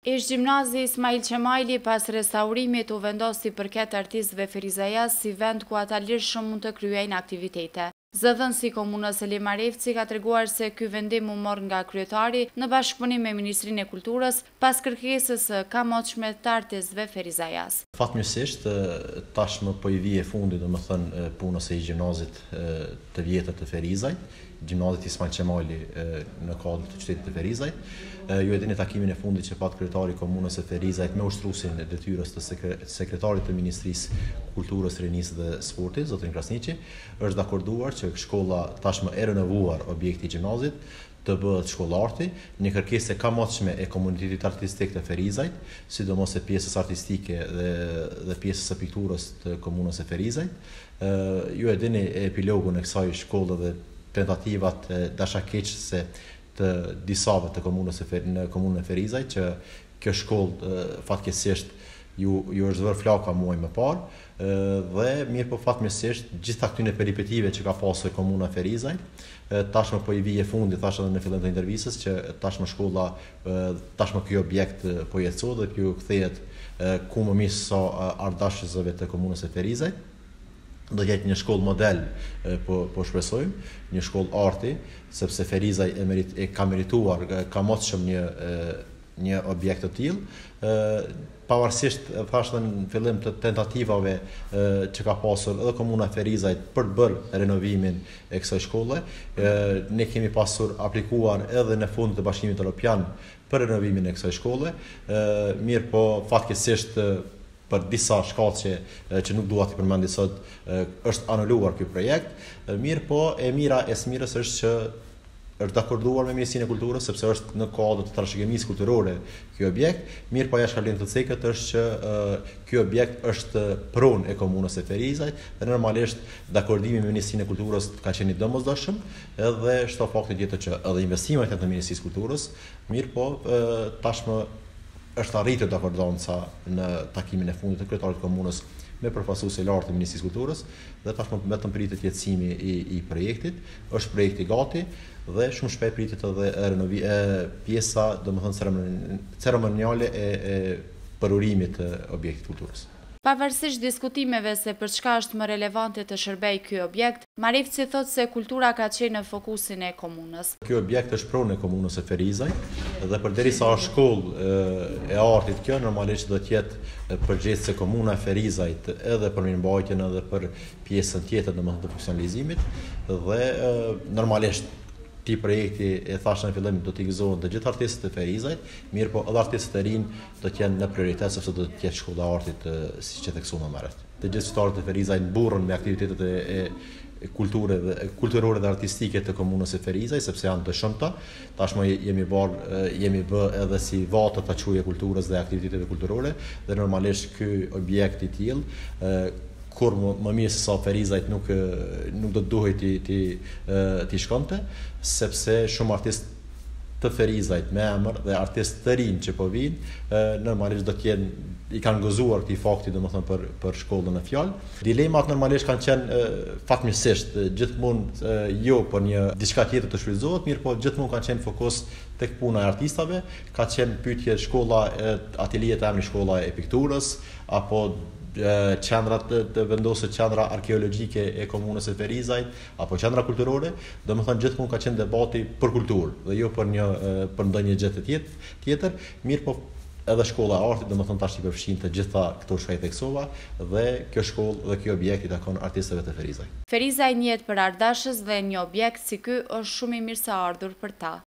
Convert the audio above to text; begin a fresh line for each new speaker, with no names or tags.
Ish gjimnazi Ismail Qemajli pas restaurimit u vendosi përket artistëve Ferizajas si vend ku ata lirshëm mund të kryejnë aktivitete. Zëdhënësi komunës Limarevci ka treguar se ky vendim u mor nga kryetari në bashkëpunim me Ministrinë e Kulturës pas kërkesës së kamotshme të artistëve Ferizajas.
Fatmirësisht tashmë po i vije fundi domethënë punës së gjimnazit të vjetër të Ferizajt, gjimnazit Ismail Qemajli në kuadër të qytetit të Ferizajt. Ju e dini takimin e fundit që pat kryetari i komunës së Ferizajt me ushtruesin e detyrës të sekretarit të Ministrisë Kulturës, Rinisë dhe Sportit, zotin Krasniqi, është dakorduar që shkolla tashmë e renovuar objekti i gjimnazit të bëhet shkollë arti, një kërkesë e kamotshme e komunitetit artistik të Ferizajt, sidomos e pjesës artistike dhe pjesës së pikturës të komunës së Ferizajt. Ju e dini epilogun e kësaj shkolle dhe tentativat dashakeqëse të disave të komunës në komunën e Ferizajt, që kjo shkollë fatkeqësisht ju është vërë flaka muaj më parë, dhe mirë po fatmirësisht gjitha këtyre peripetive që ka pasur komuna Ferizajt, tashmë po i vije fundi, thash edhe në fillim të intervistës, që tashmë shkolla, tashmë ky objekt po jetësohet dhe kjo kthehet ku më mirë sa ardashësve të komunës së Ferizajt. Do jetë një shkollë model, po shpresojmë, një shkollë arti, sepse Ferizaj ka merituar, ka mosshëm një objekt të tillë, pavarësisht thashë në fillim të tentativave që ka pasur edhe komuna Ferizajt për të bërë renovimin e kësaj shkolle. Ne kemi pasur aplikuar edhe në fund të Bashkimit Evropian për renovimin e kësaj shkolle, mirë po fatkeqësisht për disa shkaqe që nuk dua t'i përmend sot është anuluar ky projekt. Mirë po e mira e smirës është që është dakorduar me Ministrinë e Kulturës, sepse është në kuadër të trashëgimisë kulturore ky objekt. Mirë po jashtë të cekët është që ky objekt është pronë e komunës së Ferizajt dhe normalisht dakordimi me Ministrinë e Kulturës ka qenë i domosdoshëm, edhe shto fakti tjetër që edhe investimet e Ministrisë së Kulturës, mirë po tashmë është arritur dakordanca në takimin e fundit të kryetarit të komunës me përfaqësues e lartë të Ministrisë së Kulturës, dhe tashmë vetëm pritet jetësimi i projektit. Është projekti gati dhe shumë shpejt pritet edhe pjesa, domethënë ceremoniale e përurimit të objektit kulturës.
Pavarësisht diskutimeve se për çka është më relevante të shërbejë ky objekt, Marevci thotë se kultura ka qenë në fokusin e komunës.
Ky objekt është pronë e komunës së Ferizajt dhe përderisa është shkollë e artit kjo, normalisht do të jetë përgjegjëse komuna e Ferizajt edhe për mirëmbajtjen edhe për pjesën tjetër domethënë të funksionalizimit, dhe normalisht ti projekti e thashë në fillim do t'i gëzohen të gjithë artistët e Ferizajt, mirë po edhe artistët e rinj do të jenë në prioritet sepse do të jetë shkolla e artit siç e theksuam më herët. Të gjithë qytetarët e Ferizajt mburren me aktivitetet e kulturore dhe artistike të komunës së Ferizajt, sepse janë të shumta. Tashmë jemi bë edhe si vatë të quajë kulturës dhe aktiviteteve kulturore, dhe normalisht ky objekt i tillë kur më mirë se sa Ferizajt nuk do të duhet t'i shkonte, sepse shumë artistë të Ferizajt me emër dhe artistë të rinj që po vinë, normalisht do të jenë, i kanë gëzuar këtij fakti domethënë për shkollën e fjalë. Dilemat normalisht kanë qenë fatmirësisht gjithmonë jo për një diçka tjetër të shfrytëzohet, mirë po gjithmonë kanë qenë fokus tek puna e artistave, ka qenë pyetje shkolla ateliet e emri shkolla e pikturës, apo qendrat të vendosur qendra arkeologjike e komunës së Ferizajt apo qendra kulturore, domethënë gjithmonë ka qenë debati për kulturë dhe jo për ndonjë gjë tjetër, mirë po edhe shkolla e artit domethënë tash i përfshin të gjitha këto shkaqe theksova, dhe kjo shkollë dhe ky objekt i takon artistëve të Ferizajt.
Ferizaj njihet për ardashës dhe një objekt si ky është shumë i mirëseardhur për ta.